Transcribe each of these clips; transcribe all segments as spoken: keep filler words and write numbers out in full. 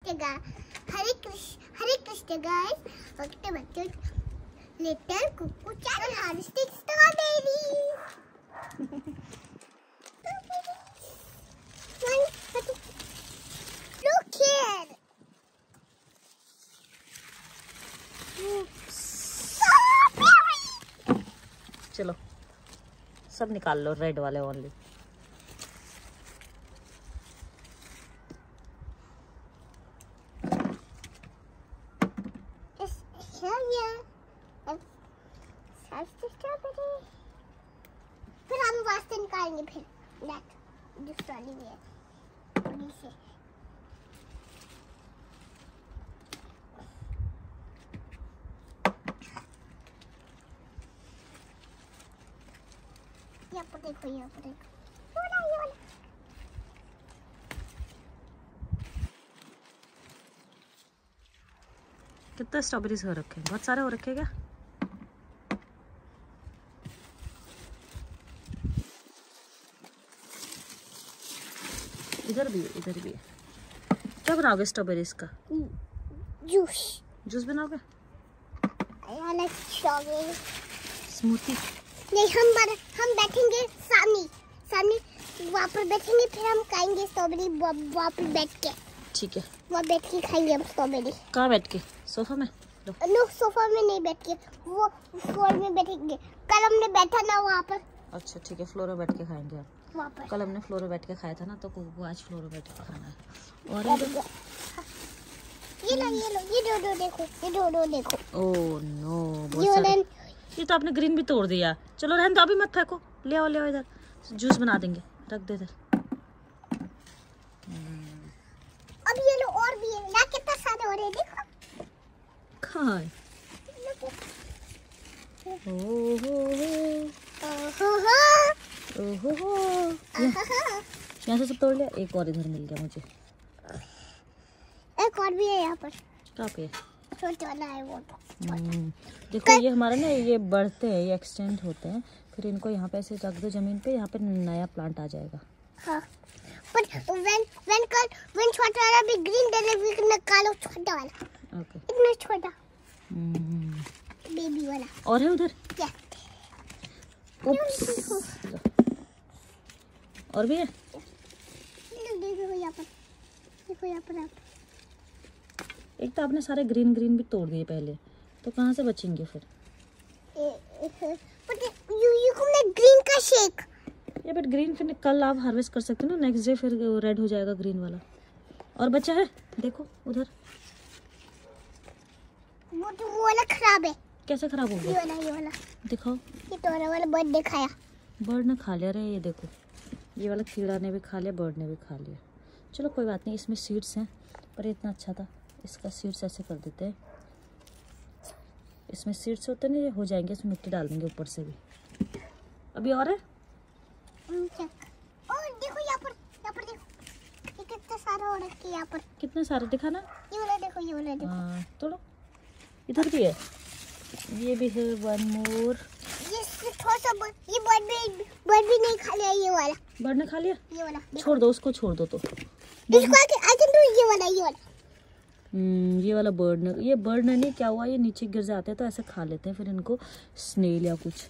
Krishna guys, Hare Krishna Hare Krishna guys. Okay बच्चों, little Kuku channel harvesting strawberry. Look here. चलो सब निकाल लो, रेड वाले ओनली। फिर हम वास्ते निकालेंगे, फिर दूसरा लिए से। यहाँ पर देखो, यहाँ पर देखो, ये वाला, ये वाला। कितने स्ट्रॉबेरीज हो रखे हैं? बहुत सारे हो रखे हैं क्या? इधर भी है, इधर भी है। क्या बनाओगे स्ट्रॉबेरीज का? जूस। जूस बनाओगे? I like strawberry. स्मूथी? नहीं, हम बर, हम बैठेंगे सामने सामने वहाँ पर बैठेंगे, फिर हम खाएंगे स्ट्रॉबेरी वहाँ पर बैठ के। ठीक है, वहाँ बैठ के खाएंगे हम स्ट्रॉबेरी। कहाँ बैठ के? सोफा में? नो, सोफा में नहीं बैठ के, वो फ्लोर में बैठेंगे। कल हमने बैठा ना वहाँ पर। अच्छा ठीक है, फ्लोर में बैठ के खाएंगे आप। वहाँ पर कल हमने फ्लोर में बैठ के खाया था ना, तो को आज फ्लोर में बैठ के खाना है। और ये लो, ये लो, ये दो दो देखो, ये दो दो देखो। ओह नो, बहुत ये सारे। ये तो आपने ग्रीन भी तोड़ दिया। चलो रहने दो, अभी मत फेंको, ले आओ ले आओ, इधर जूस बना देंगे, रख दे इधर। अब ये लो, और भी है ना, कितना सारे हो रहे हैं देखो। कहाँ है? यहाँ से सब तोड़ लिया, एक और इधर मिल गया मुझे। एक और भी है यहाँ पर। कहाँ पे? छोटा वाला है वो। देखो ये हमारा ना, ये बढ़ते हैं, ये एक्सटेंड होते हैं, फिर इनको यहाँ पे ऐसे रख दो जमीन पे, यहाँ पे नया प्लांट आ जाएगा। हाँ, पर when when कल when छोटा वाला भी ग्रीन डेलिवरी निकालो, छोटा वाला। ओके। इतना छोटा। बेबी वाला। और है उधर? क्या? और भी है? देखो यहाँ पर, देखो यहाँ पर आप। एक तो आपने सारे ग्रीन ग्रीन भी तोड़ दिए पहले, तो कहाँ से बचेंगे फिर? यू यू को ग्रीन का शेक। ये बट ग्रीन फिर कल आप हार्वेस्ट कर सकते हो ना, नेक्स्ट डे फिर रेड हो जाएगा ग्रीन वाला। और बचा है, देखो उधर। वो तो वो वाला खराब है। कैसे खराब हो गया? ये वाला, ये वाला दिखाओ। ये तोड़ा वाला बर्ड ने खाया। बर्ड ने खा लिया रे, ये देखो, ये वाला कीड़ा ने भी खा लिया, बर्ड ने भी खा लिया। चलो कोई बात नहीं, इसमें सीड्स हैं, पर ये इतना अच्छा था, इसका सीड्स ऐसे कर देते हैं। इसमें सीड्स होते हैं ना, ये हो जाएंगे, इसमें मिट्टी डाल देंगे ऊपर से भी। अभी और है? और देखो यहाँ पर, यहाँ पर देखो, ये कितना सारा हो रखा है यहाँ पर। कितने सारे दिखाना। ये वाला देखो, ये वाला देखो। हाँ तोड़ो, इधर भी है, ये भी है, वन मोर। ये थोड़ा सा बर्ड, ये बर्ड भी बर्ड भी नहीं खा लिया, ये वाला। बर्ड ने खा लिया? ये वाला छोड़ दो उसको, छोड़ दो तो। इसको आके आई कैन डू, ये वाला, ये वाला। हम्म ये वाला बर्ड ने, ये बर्ड ने नहीं, क्या हुआ, ये नीचे गिर जाते हैं तो ऐसे खा लेते हैं, फिर इनको स्नेल या कुछ।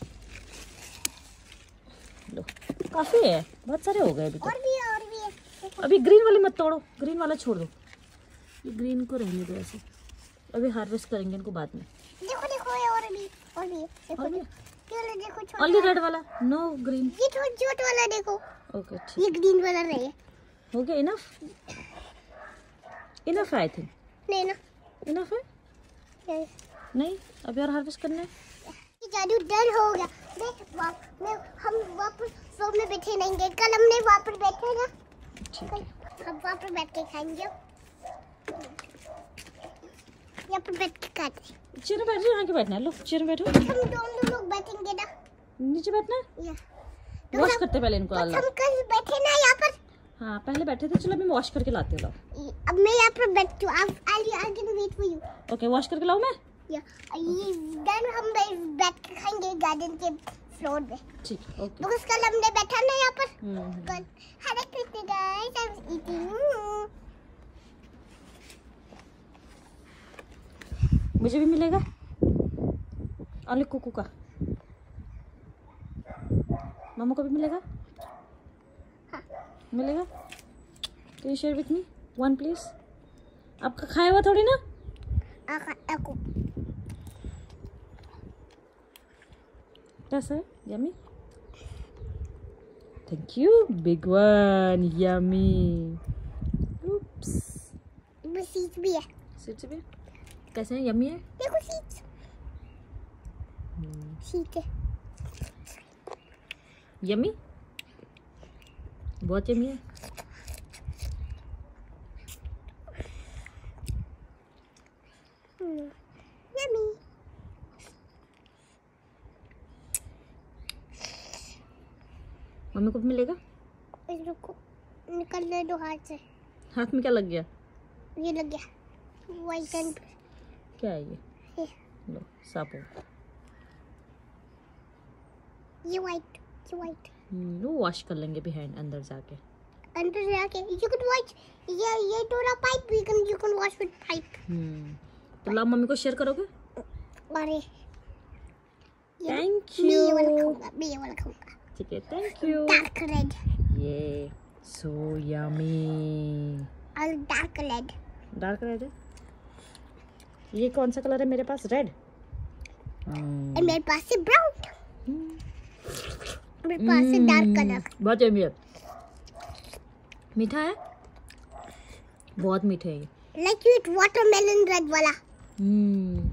लो काफी है, बहुत सारे हो गए अभी तो। और भी है, और भी है। अभी ग्रीन वाले मत तोड़ो, ग्रीन वाला छोड़ दो, ये ग्रीन को रहने दो ऐसे, अभी हार्वेस्ट करेंगे इनको बाद में। देखो देखो, ये और भी, और भी है, देखो और भी? ये वाला देखो, छोटा ओनली रेड वाला, नो ग्रीन। ये छोटा वाला देखो। ओके ठीक, ये ग्रीन वाला नहीं है। हो गया, इनफ इनफ है आई थिंक। नहीं ना, इनफ है नहीं, नहीं, अभी और हार्वेस्ट करना है। ये जादू डर हो गया। मैं वहाँ मैं हम वहाँ पर फ्लोर में बैठे नहीं गए, कल हमने वहाँ पर बैठे ना, ठीक है, हम वहाँ पर बैठ के खाएंगे, यहाँ पर बैठ के खाते। चेयर में बैठो, यहाँ के बैठना है, लो चेयर में बैठो। हम दोनों लोग बैठेंगे ना, नीचे बैठना है, या वॉश करते पहले इनको। हम कल बैठे ना यहाँ पर। हाँ पहले बैठे थे, चलो अभी वॉश करके लाते हो। लाओ, अब मैं यहाँ पर बैठती हूँ, अब I I can wait for you. Okay wash करके लाओ मैं। या ये देन हम बैठ के खाएंगे गार्डन के फ्लोर पे। ठीक है, ओके। बिकॉज़ कल हमने बैठा ना यहाँ पर। हम्म कल Hare Krishna guys, I was eating. मुझे भी मिलेगा ओनली कुकू का। मामा को भी मिलेगा? हाँ। मिलेगा? Can you share with me one please? आपका खाया हुआ थोड़ी ना। आपको कैसा है? Yummy? Thank you big one, yummy. Oops, seeds भी है। सीट्स भी कैसे हैं? यम्मी है? देखो सीट सीट है। यम्मी, बहुत यम्मी है। यम्मी। मम्मी को भी मिलेगा? रुको, निकलने दो हाथ से। हाथ में क्या लग गया? ये लग गया वाइट एंड क्या है ये? ये लो साबुन। ये वाइट ये वाइट वो वॉश कर लेंगे बिहाइंड, अंदर जाके। अंदर जाके यू कैन वॉश। ये ये थोड़ा pipe we can you can wash with pipe. हम्म तो लाओ मम्मी को शेयर करोगे? अरे थैंक मैं ये वाला यू। खाऊंगा, मैं ये वाला खाऊंगा। ठीक है, थैंक यू। Dark red. ये सो यम्मी। और डार्क रेड। डार्क रेड है। ये कौन सा कलर है मेरे पास? रेड। और मेरे पास है ब्राउन। मेरे पास है डार्क कलर। बहुत यम्मी है। मीठा है, बहुत मीठा है ये। Like you it watermelon red वाला। हम्म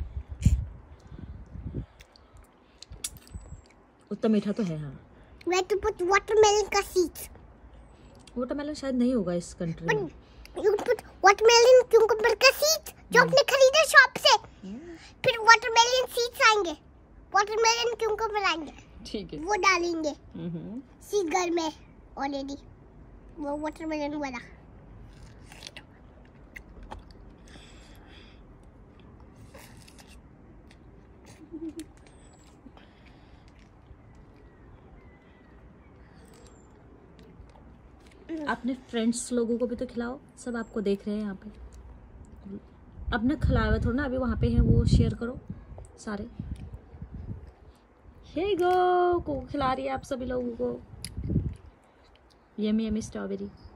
उतना मीठा तो है। हाँ, वे टू पुट वाटरमेलन का सीड्स। वाटरमेलन शायद नहीं होगा इस कंट्री में। यू पुट वाटरमेलन क्यूकम्बर का सीड्स जो आपने खरीदे शॉप से। फिर वाटरमेलन सीड्स आएंगे, वाटरमेलन क्यूकम्बर आएंगे, ठीक है, वो डालेंगे हम्म सीड घर में ऑलरेडी, वो वाटरमेलन वाला। अपने फ्रेंड्स लोगों को भी तो खिलाओ, सब आपको देख रहे हैं यहाँ पे। अपने खिलाए हुए थोड़ा ना, अभी वहाँ पे हैं वो शेयर करो सारे। हे गो को खिला रही है आप सभी लोगों को यमी यमी स्ट्रॉबेरी।